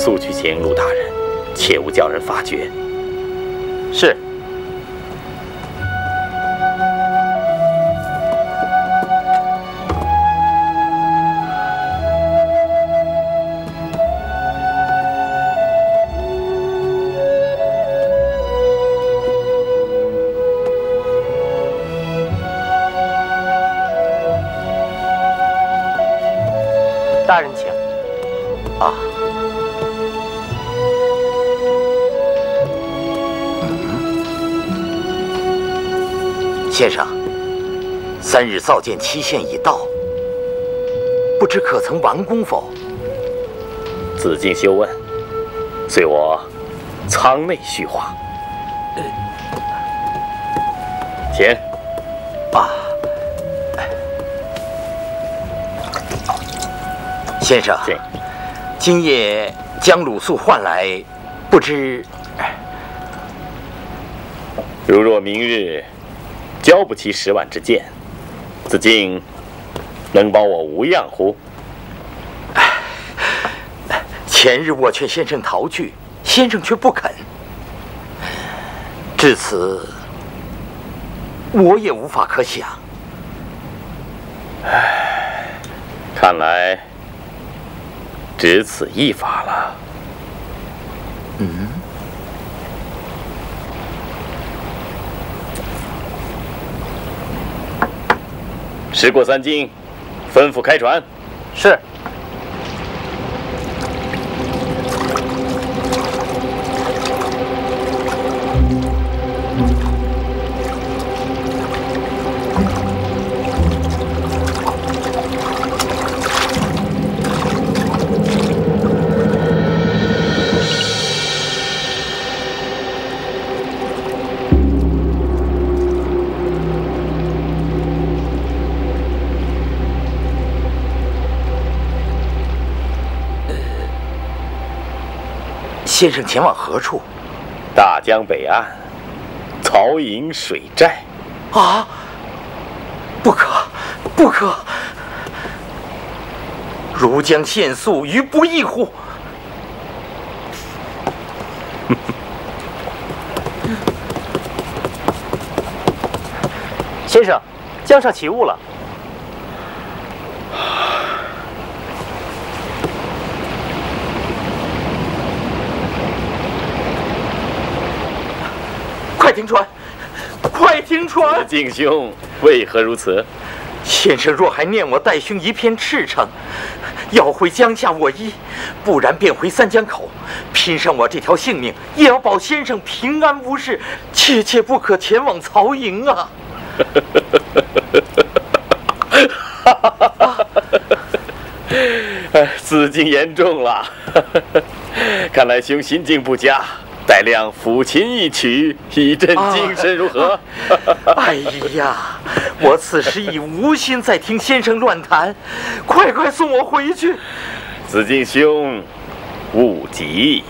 速去请陆大人，切勿叫人发觉。 是。大人请。啊。 先生，3日造舰期限已到，不知可曾完工否？ 子敬休问，随我舱内叙话。请。 啊。先生，今夜将鲁肃唤来，不知…… 如若明日交不起10万之剑，子敬能保我无恙乎？ 前日我劝先生逃去，先生却不肯，至此我也无法可想。 看来只此一法了。时过3更，吩咐开船。 是。 先生前往何处？ 大江北岸，曹营水寨。 啊！不可，不可！如将限速于不义乎？ 先生，江上起雾了。 快停船！快停船！ 子敬兄，为何如此？ 先生若还念我带兄一片赤诚，要回江夏我依，不然便回三江口，拼上我这条性命，也要保先生平安无事，切切不可前往曹营啊！ 子敬言重了，看来兄心境不佳。待亮抚琴一曲，以振精神，如何？ 哎呀，我此时已无心再听先生乱弹，快快送我回去！ 子敬兄，勿急。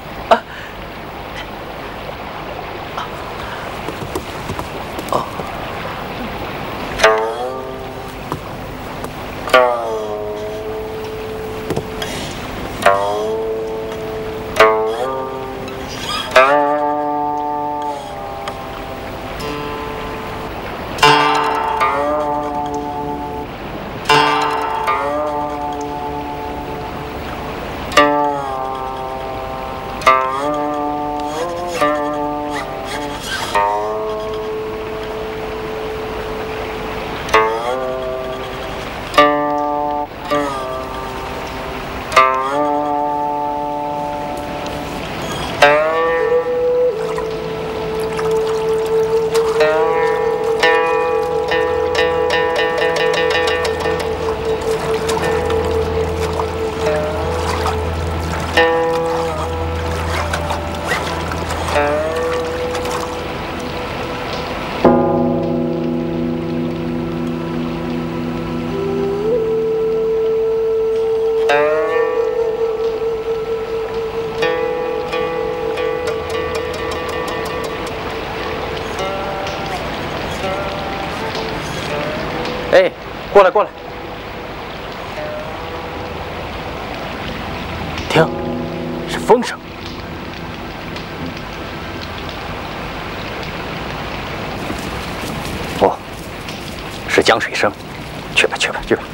哎，过来过来， 听，是风。 风声。 哦，是江水声。去吧，去吧，去吧。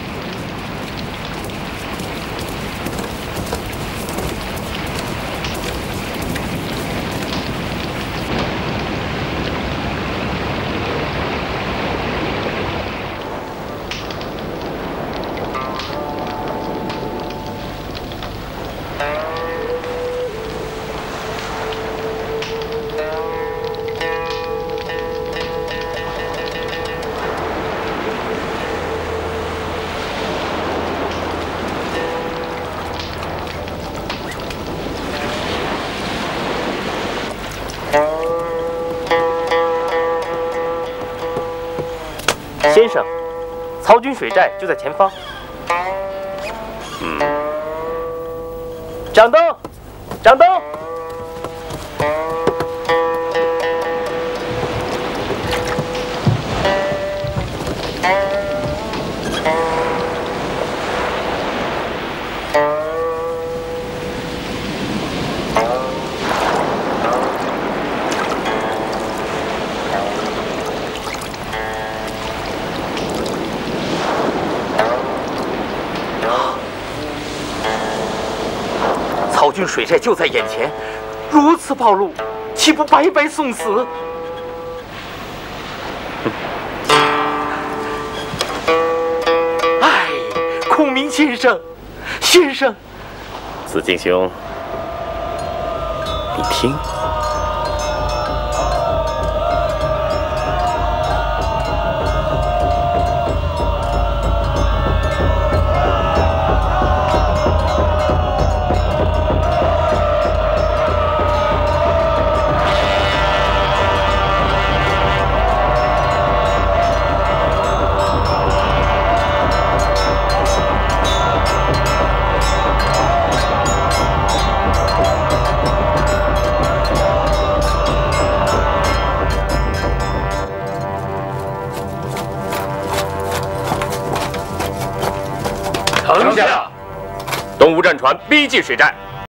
先生，曹军水寨就在前方。掌灯，掌灯。 曹军水寨就在眼前，如此暴露，岂不白白送死？哎，孔明先生，先生， 子敬兄，你听。 城下，东吴战船逼近水寨，